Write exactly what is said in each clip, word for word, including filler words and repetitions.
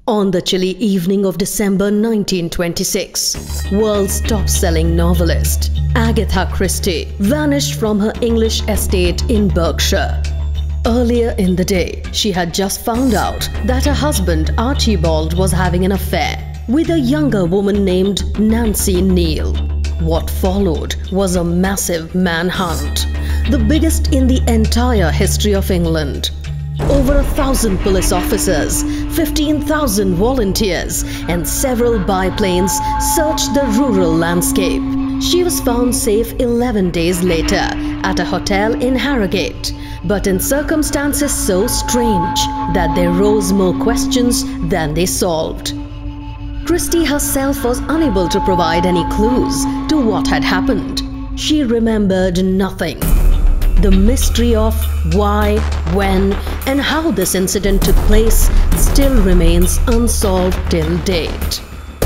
On the chilly evening of December nineteen twenty-six, world's top-selling novelist Agatha Christie vanished from her English estate in Berkshire. Earlier in the day, she had just found out that her husband Archibald was having an affair with a younger woman named Nancy Neal. What followed was a massive manhunt, the biggest in the entire history of England. Over a thousand police officers, fifteen thousand volunteers, and several biplanes searched the rural landscape. She was found safe eleven days later at a hotel in Harrogate, but in circumstances so strange that there rose more questions than they solved. Christie herself was unable to provide any clues to what had happened. She remembered nothing. The mystery of why, when, and how this incident took place still remains unsolved till date.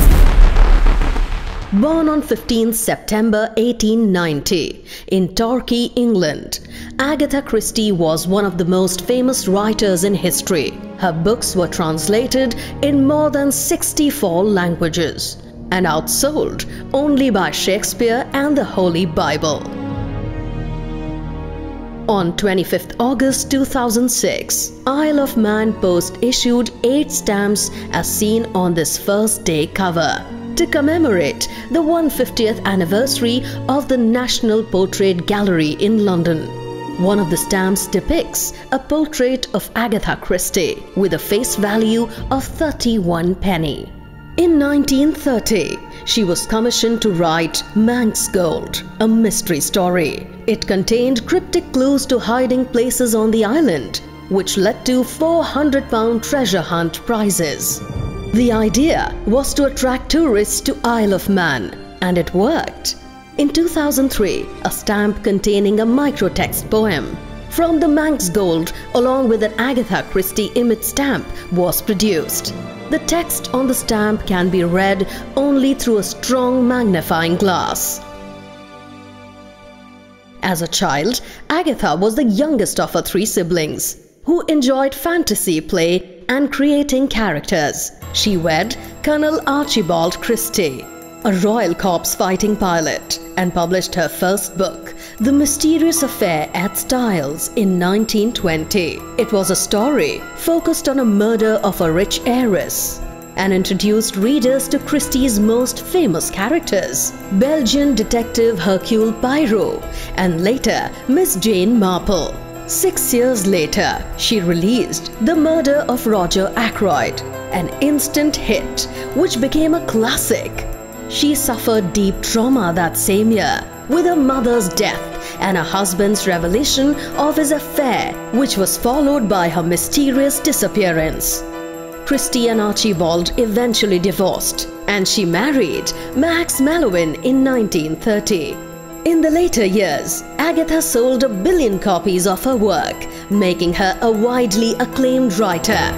Born on fifteenth September eighteen ninety in Torquay, England, Agatha Christie was one of the most famous writers in history. Her books were translated in more than sixty-four languages and outsold only by Shakespeare and the Holy Bible. On twenty-fifth August two thousand six, Isle of Man Post issued eight stamps as seen on this first day cover to commemorate the one hundred fiftieth anniversary of the National Portrait Gallery in London. One of the stamps depicts a portrait of Agatha Christie with a face value of thirty-one penny. In nineteen thirty, she was commissioned to write Manx Gold, a mystery story. It contained cryptic clues to hiding places on the island, which led to four hundred pound treasure hunt prizes. The idea was to attract tourists to Isle of Man, and it worked. In two thousand three, a stamp containing a microtext poem from the Manx Gold along with an Agatha Christie image stamp was produced. The text on the stamp can be read only through a strong magnifying glass. As a child, Agatha was the youngest of her three siblings, who enjoyed fantasy play and creating characters. She wed Colonel Archibald Christie, a Royal Corps fighting pilot, and published her first book, The Mysterious Affair at Styles, in nineteen twenty. It was a story focused on a murder of a rich heiress and introduced readers to Christie's most famous characters, Belgian detective Hercule Poirot and later Miss Jane Marple. Six years later, she released The Murder of Roger Ackroyd, an instant hit which became a classic. She suffered deep trauma that same year with her mother's death and her husband's revelation of his affair, which was followed by her mysterious disappearance. Christie and Archibald eventually divorced, and she married Max Mallowan in nineteen thirty. In the later years, Agatha sold a billion copies of her work, making her a widely acclaimed writer.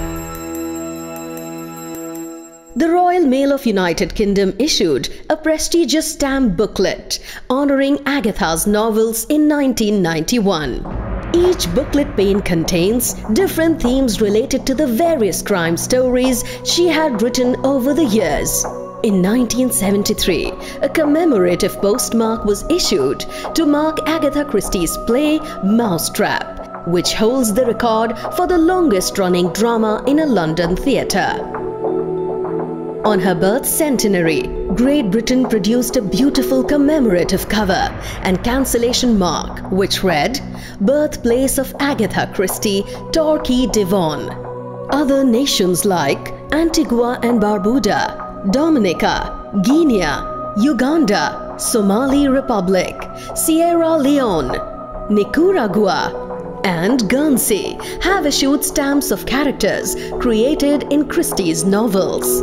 The Royal Mail of United Kingdom issued a prestigious stamp booklet honoring Agatha's novels in nineteen ninety-one. Each booklet pane contains different themes related to the various crime stories she had written over the years. In nineteen seventy-three, a commemorative postmark was issued to mark Agatha Christie's play Mousetrap, which holds the record for the longest-running drama in a London theatre. On her birth centenary, Great Britain produced a beautiful commemorative cover and cancellation mark which read, Birthplace of Agatha Christie, Torquay, Devon. Other nations like Antigua and Barbuda, Dominica, Guinea, Uganda, Somali Republic, Sierra Leone, Nicaragua, and Guernsey have issued stamps of characters created in Christie's novels.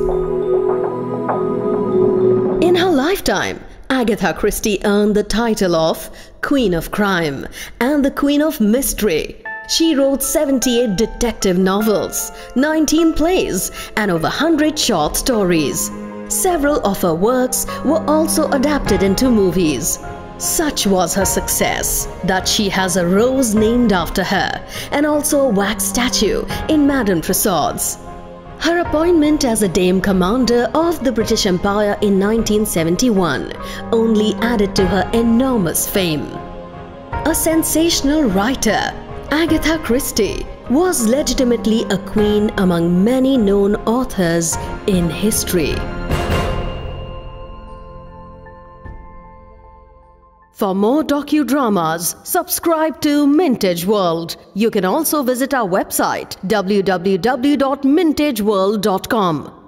In her lifetime, Agatha Christie earned the title of Queen of Crime and the Queen of Mystery. She wrote seventy-eight detective novels, nineteen plays, and over one hundred short stories. Several of her works were also adapted into movies. Such was her success that she has a rose named after her and also a wax statue in Madame Tussauds. Her appointment as a Dame Commander of the British Empire in nineteen seventy-one only added to her enormous fame. A sensational writer, Agatha Christie was legitimately a queen among many known authors in history. For more docudramas, subscribe to Mintage World. You can also visit our website w w w dot mintage world dot com.